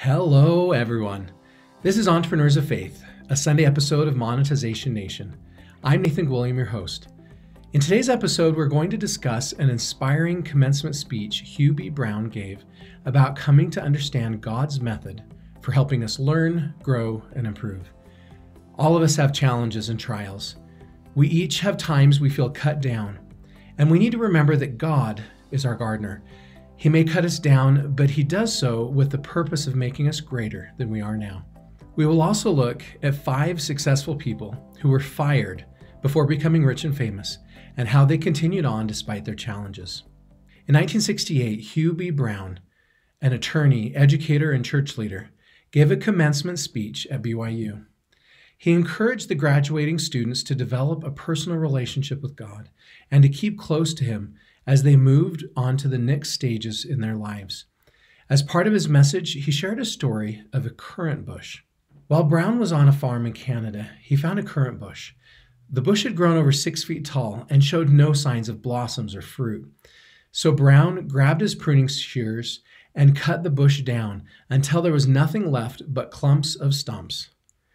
Hello, everyone. This is Entrepreneurs of Faith, a Sunday episode of Monetization Nation. I'm Nathan Gwilliam, your host. In today's episode, we're going to discuss an inspiring commencement speech Hugh B gave about coming to understand God's method for helping us learn, grow, and improve. All of us have challenges and trials. We each have times we feel cut down, and we need to remember that God is our gardener. He may cut us down, but he does so with the purpose of making us greater than we are now. We will also look at 5 successful people who were fired before becoming rich and famous, and how they continued on despite their challenges. In 1968, Hugh B. Brown, an attorney, educator, and church leader, gave a commencement speech at BYU. He encouraged the graduating students to develop a personal relationship with God and to keep close to him as they moved on to the next stages in their lives. As part of his message, he shared a story of a currant bush. While Brown was on a farm in Canada, he found a currant bush. The bush had grown over 6 feet tall and showed no signs of blossoms or fruit. So Brown grabbed his pruning shears and cut the bush down until there was nothing left but clumps of stumps.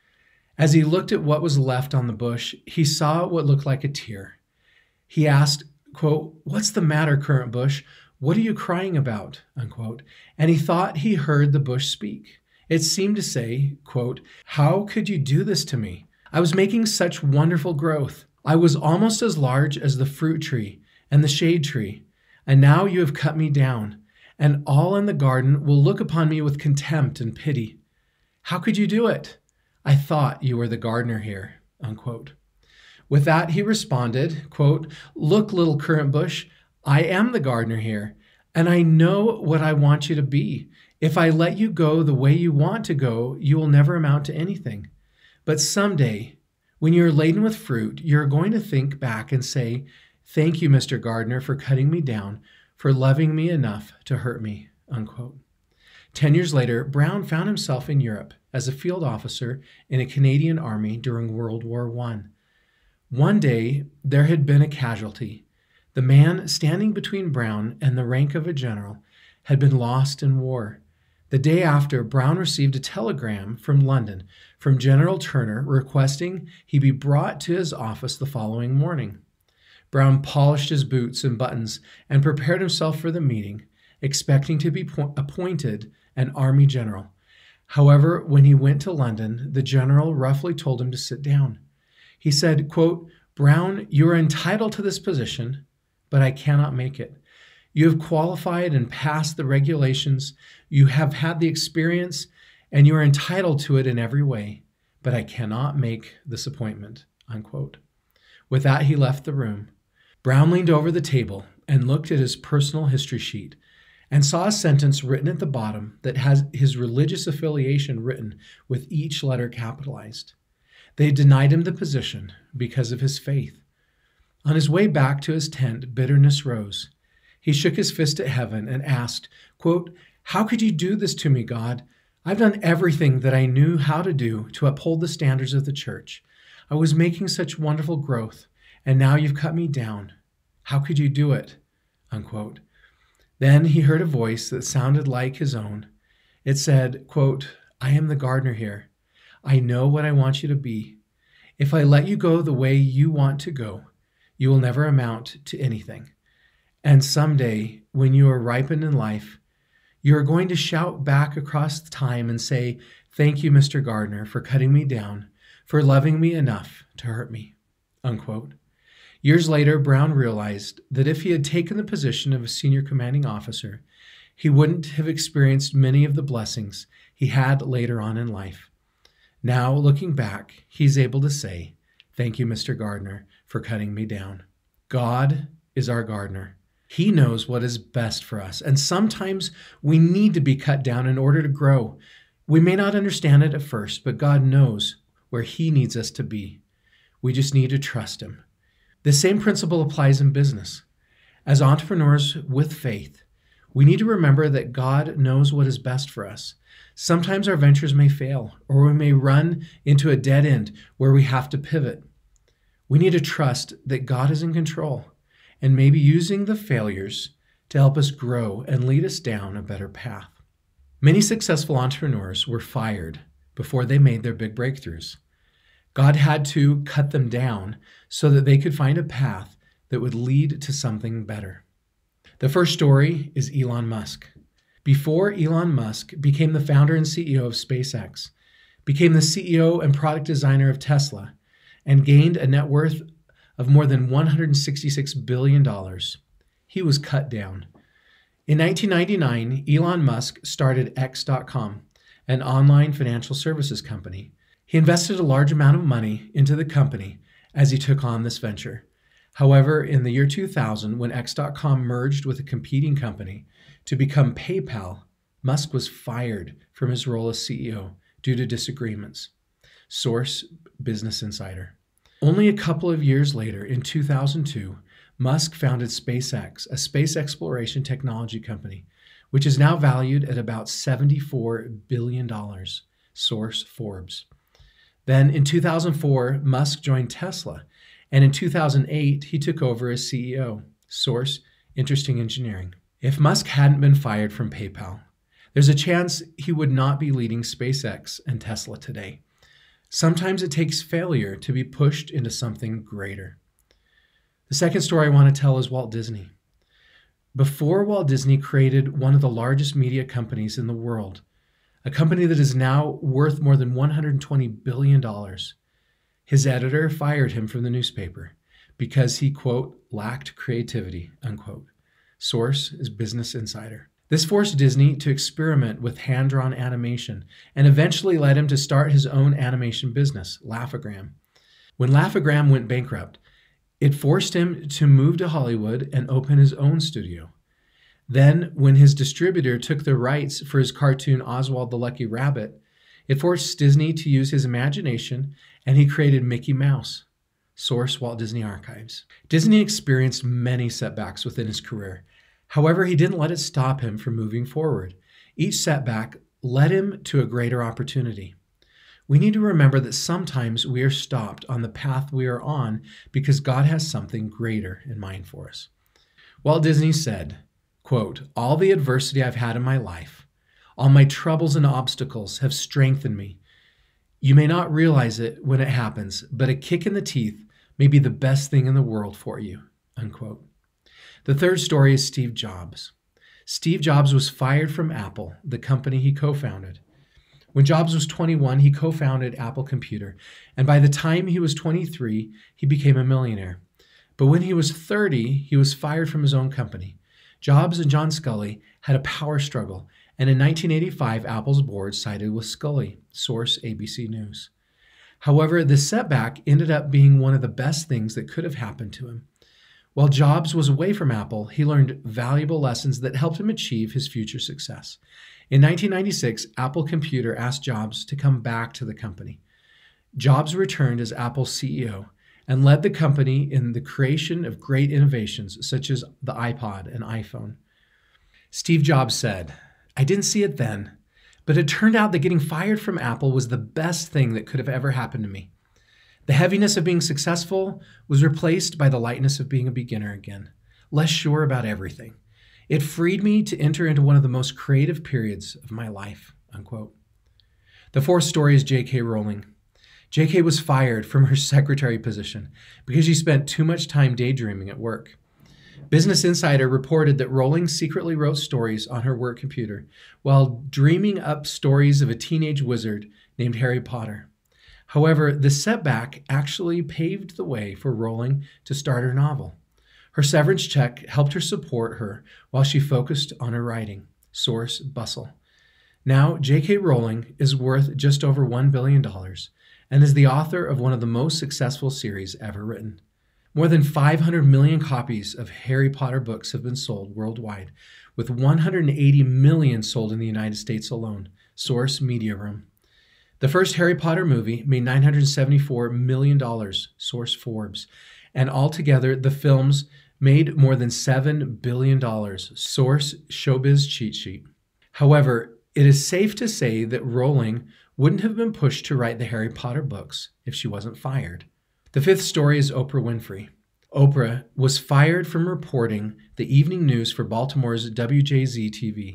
As he looked at what was left on the bush, he saw what looked like a tear. He asked, quote, "What's the matter, currant bush? What are you crying about?" Unquote. And he thought he heard the bush speak. It seemed to say, quote, "How could you do this to me? I was making such wonderful growth. I was almost as large as the fruit tree and the shade tree. And now you have cut me down, and all in the garden will look upon me with contempt and pity. How could you do it? I thought you were the gardener here." Unquote. With that, he responded, quote, "Look, little currant bush, I am the gardener here, and I know what I want you to be. If I let you go the way you want to go, you will never amount to anything. But someday, when you're laden with fruit, you're going to think back and say, 'Thank you, Mr. Gardener, for cutting me down, for loving me enough to hurt me.'" Unquote. 10 years later, Brown found himself in Europe as a field officer in a Canadian army during World War I. One day, there had been a casualty. The man standing between Brown and the rank of a general had been lost in war. The day after, Brown received a telegram from London from General Turner requesting he be brought to his office the following morning. Brown polished his boots and buttons and prepared himself for the meeting, expecting to be appointed an army general. However, when he went to London, the general roughly told him to sit down. He said, quote, "Brown, you are entitled to this position, but I cannot make it. You have qualified and passed the regulations. You have had the experience, and you are entitled to it in every way, but I cannot make this appointment." Unquote. With that, he left the room. Brown leaned over the table and looked at his personal history sheet and saw a sentence written at the bottom that has his religious affiliation written with each letter capitalized. They denied him the position because of his faith. On his way back to his tent, bitterness rose. He shook his fist at heaven and asked, quote, "How could you do this to me, God? I've done everything that I knew how to do to uphold the standards of the church. I was making such wonderful growth, and now you've cut me down. How could you do it?" Unquote. Then he heard a voice that sounded like his own. It said, quote, "I am the gardener here. I know what I want you to be. If I let you go the way you want to go, you will never amount to anything. And someday, when you are ripened in life, you are going to shout back across time and say, 'Thank you, Mr. Gardener, for cutting me down, for loving me enough to hurt me.'" Unquote. Years later, Brown realized that if he had taken the position of a senior commanding officer, he wouldn't have experienced many of the blessings he had later on in life. Now, looking back, he's able to say, "Thank you, Mr. Gardener, for cutting me down." God is our gardener. He knows what is best for us, and sometimes we need to be cut down in order to grow. We may not understand it at first, but God knows where He needs us to be. We just need to trust Him. The same principle applies in business. As entrepreneurs with faith, we need to remember that God knows what is best for us. Sometimes our ventures may fail, or we may run into a dead end where we have to pivot. We need to trust that God is in control and maybe using the failures to help us grow and lead us down a better path. Many successful entrepreneurs were fired before they made their big breakthroughs. God had to cut them down so that they could find a path that would lead to something better. The first story is Elon Musk. Before Elon Musk became the founder and CEO of SpaceX, became the CEO and product designer of Tesla, and gained a net worth of more than $166 billion, he was cut down. In 1999, Elon Musk started X.com, an online financial services company. He invested a large amount of money into the company as he took on this venture. However, in the year 2000, when X.com merged with a competing company to become PayPal, Musk was fired from his role as CEO due to disagreements. Source: Business Insider. Only a couple of years later, in 2002, Musk founded SpaceX, a space exploration technology company, which is now valued at about $74 billion. Source: Forbes. Then in 2004, Musk joined Tesla, and in 2008, he took over as CEO. Source: Interesting Engineering. If Musk hadn't been fired from PayPal, there's a chance he would not be leading SpaceX and Tesla today. Sometimes it takes failure to be pushed into something greater. The second story I want to tell is Walt Disney. Before Walt Disney created one of the largest media companies in the world, a company that is now worth more than $120 billion, his editor fired him from the newspaper because he, quote, lacked creativity, unquote. Source is Business Insider. This forced Disney to experiment with hand-drawn animation and eventually led him to start his own animation business, Laugh-O-Gram. When Laugh-O-Gram went bankrupt, it forced him to move to Hollywood and open his own studio. Then, when his distributor took the rights for his cartoon Oswald the Lucky Rabbit, it forced Disney to use his imagination, and he created Mickey Mouse. Source: Walt Disney Archives. Disney experienced many setbacks within his career. However, he didn't let it stop him from moving forward. Each setback led him to a greater opportunity. We need to remember that sometimes we are stopped on the path we are on because God has something greater in mind for us. Walt Disney said, quote, all the adversity I've had in my life, all my troubles and obstacles have strengthened me. You may not realize it when it happens, but a kick in the teeth may be the best thing in the world for you, unquote. The third story is Steve Jobs. Steve Jobs was fired from Apple, the company he co-founded. When Jobs was 21, he co-founded Apple Computer, and by the time he was 23, he became a millionaire. But when he was 30, he was fired from his own company. Jobs and John Sculley had a power struggle, and in 1985, Apple's board sided with Sculley. Source: ABC News. However, this setback ended up being one of the best things that could have happened to him. While Jobs was away from Apple, he learned valuable lessons that helped him achieve his future success. In 1996, Apple Computer asked Jobs to come back to the company. Jobs returned as Apple's CEO and led the company in the creation of great innovations such as the iPod and iPhone. Steve Jobs said, I didn't see it then, but it turned out that getting fired from Apple was the best thing that could have ever happened to me. The heaviness of being successful was replaced by the lightness of being a beginner again, less sure about everything. It freed me to enter into one of the most creative periods of my life, unquote. The fourth story is J.K. Rowling. J.K. was fired from her secretary position because she spent too much time daydreaming at work. Business Insider reported that Rowling secretly wrote stories on her work computer while dreaming up stories of a teenage wizard named Harry Potter. However, the setback actually paved the way for Rowling to start her novel. Her severance check helped her support her while she focused on her writing. Source: Bustle. Now, J.K. Rowling is worth just over $1 billion and is the author of one of the most successful series ever written. More than 500 million copies of Harry Potter books have been sold worldwide, with 180 million sold in the United States alone. Source: Media Room. The first Harry Potter movie made $974 million, source Forbes, and altogether the films made more than $7 billion, source Showbiz Cheat Sheet. However, it is safe to say that Rowling wouldn't have been pushed to write the Harry Potter books if she wasn't fired. The fifth story is Oprah Winfrey. Oprah was fired from reporting the evening news for Baltimore's WJZ-TV.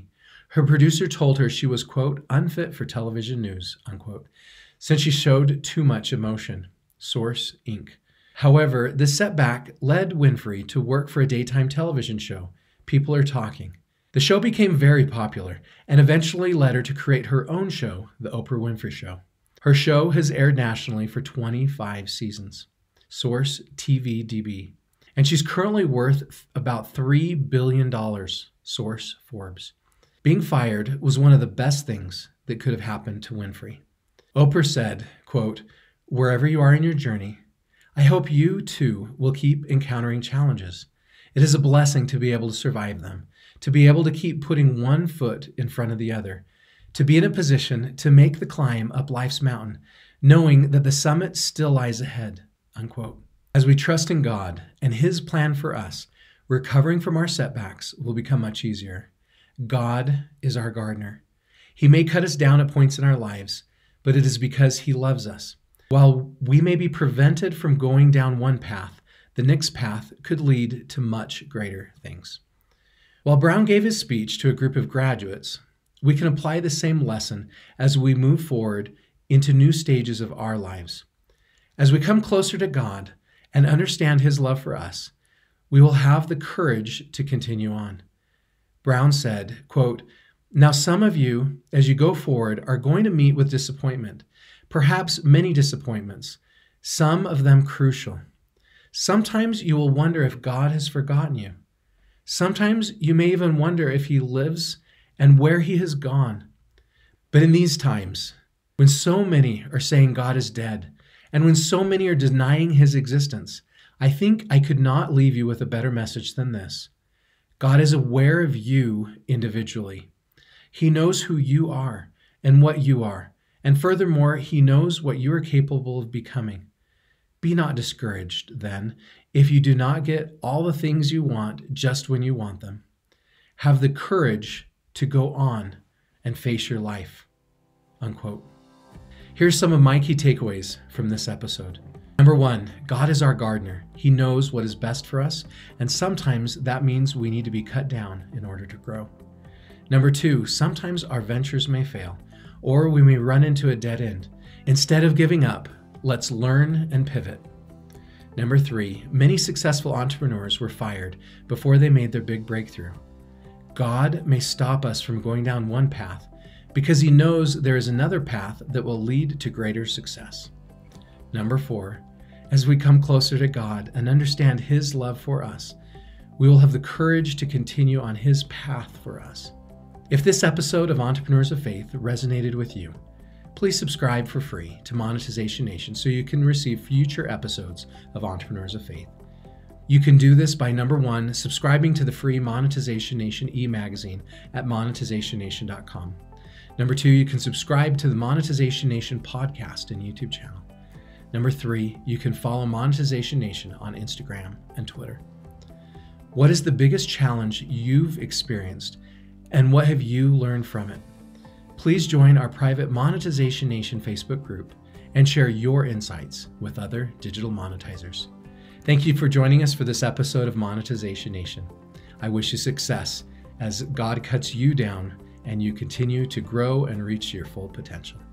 Her producer told her she was, quote, unfit for television news, unquote, since she showed too much emotion. Source, Inc. However, this setback led Winfrey to work for a daytime television show, People Are Talking. The show became very popular and eventually led her to create her own show, The Oprah Winfrey Show. Her show has aired nationally for 25 seasons. Source, TVDB. And she's currently worth about $3 billion. Source, Forbes. Being fired was one of the best things that could have happened to Winfrey. Oprah said, quote, wherever you are in your journey, I hope you too will keep encountering challenges. It is a blessing to be able to survive them, to be able to keep putting one foot in front of the other, to be in a position to make the climb up life's mountain, knowing that the summit still lies ahead, unquote. As we trust in God and His plan for us, recovering from our setbacks will become much easier. God is our gardener. He may cut us down at points in our lives, but it is because He loves us. While we may be prevented from going down one path, the next path could lead to much greater things. While Brown gave his speech to a group of graduates, we can apply the same lesson as we move forward into new stages of our lives. As we come closer to God and understand His love for us, we will have the courage to continue on. Brown said, quote, now some of you, as you go forward, are going to meet with disappointment, perhaps many disappointments, some of them crucial. Sometimes you will wonder if God has forgotten you. Sometimes you may even wonder if He lives and where He has gone. But in these times, when so many are saying God is dead, and when so many are denying His existence, I think I could not leave you with a better message than this. God is aware of you individually. He knows who you are and what you are, and furthermore, He knows what you are capable of becoming. Be not discouraged, then, if you do not get all the things you want just when you want them. Have the courage to go on and face your life, unquote. Here's some of my key takeaways from this episode. Number 1, God is our gardener. He knows what is best for us, and sometimes that means we need to be cut down in order to grow. Number 2, sometimes our ventures may fail, or we may run into a dead end. Instead of giving up, let's learn and pivot. Number 3, many successful entrepreneurs were fired before they made their big breakthrough. God may stop us from going down one path because He knows there is another path that will lead to greater success. Number 4, as we come closer to God and understand His love for us, we will have the courage to continue on His path for us. If this episode of Entrepreneurs of Faith resonated with you, please subscribe for free to Monetization Nation so you can receive future episodes of Entrepreneurs of Faith. You can do this by, number 1, subscribing to the free Monetization Nation e-magazine at monetizationnation.com. Number 2, you can subscribe to the Monetization Nation podcast and YouTube channel. Number 3, you can follow Monetization Nation on Instagram and Twitter. What is the biggest challenge you've experienced, and what have you learned from it? Please join our private Monetization Nation Facebook group and share your insights with other digital monetizers. Thank you for joining us for this episode of Monetization Nation. I wish you success as God cuts you down and you continue to grow and reach your full potential.